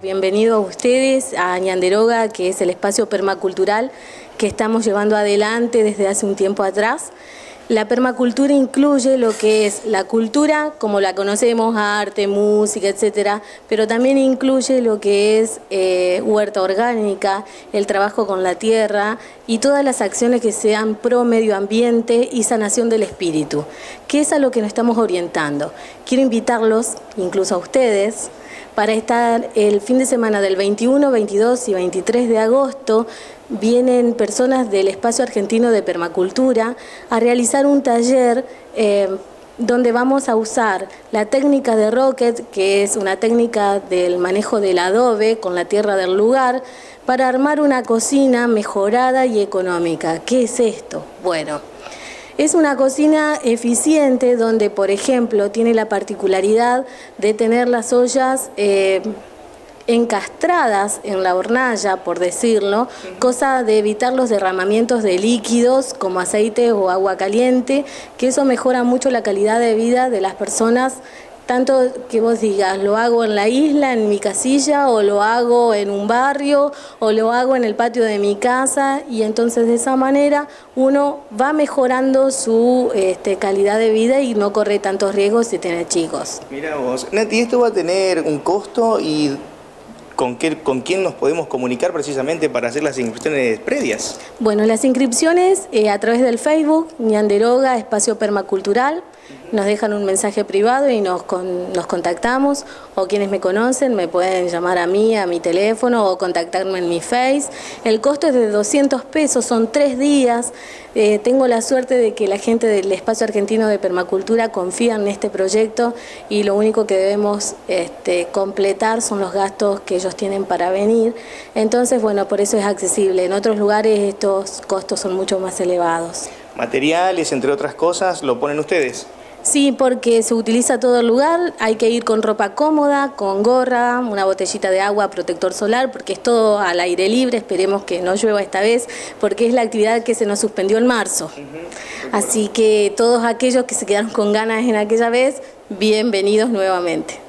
Bienvenidos a ustedes a Ñanderoga, que es el espacio permacultural que estamos llevando adelante desde hace un tiempo atrás. La permacultura incluye lo que es la cultura, como la conocemos, arte, música, etcétera, pero también incluye lo que es huerta orgánica, el trabajo con la tierra y todas las acciones que sean pro medio ambiente y sanación del espíritu, que es a lo que nos estamos orientando. Quiero invitarlos, incluso a ustedes, para estar el fin de semana del 21, 22 y 23 de agosto. Vienen personas del Espacio Argentino de Permacultura a realizar un taller donde vamos a usar la técnica de Rocket, que es una técnica del manejo del adobe con la tierra del lugar, para armar una cocina mejorada y económica. ¿Qué es esto? Bueno, es una cocina eficiente donde, por ejemplo, tiene la particularidad de tener las ollas encastradas en la hornalla, por decirlo, cosa de evitar los derramamientos de líquidos como aceite o agua caliente, que eso mejora mucho la calidad de vida de las personas. Tanto que vos digas, lo hago en la isla, en mi casilla, o lo hago en un barrio, o lo hago en el patio de mi casa, y entonces de esa manera uno va mejorando su calidad de vida y no corre tantos riesgos si tiene chicos. Mira vos, Nati, ¿esto va a tener un costo y con quién nos podemos comunicar precisamente para hacer las inscripciones previas? Bueno, las inscripciones a través del Facebook, Ñanderoga, Espacio Permacultural. Nos dejan un mensaje privado y nos contactamos, o quienes me conocen me pueden llamar a mí, a mi teléfono, o contactarme en mi Face. El costo es de 200 pesos, son 3 días. Tengo la suerte de que la gente del Espacio Argentino de Permacultura confía en este proyecto y lo único que debemos completar son los gastos que ellos tienen para venir. Entonces, bueno, por eso es accesible. En otros lugares estos costos son mucho más elevados. Materiales, entre otras cosas, ¿lo ponen ustedes? Sí, porque se utiliza todo el lugar, hay que ir con ropa cómoda, con gorra, una botellita de agua, protector solar, porque es todo al aire libre, esperemos que no llueva esta vez, porque es la actividad que se nos suspendió en marzo. Así que todos aquellos que se quedaron con ganas en aquella vez, bienvenidos nuevamente.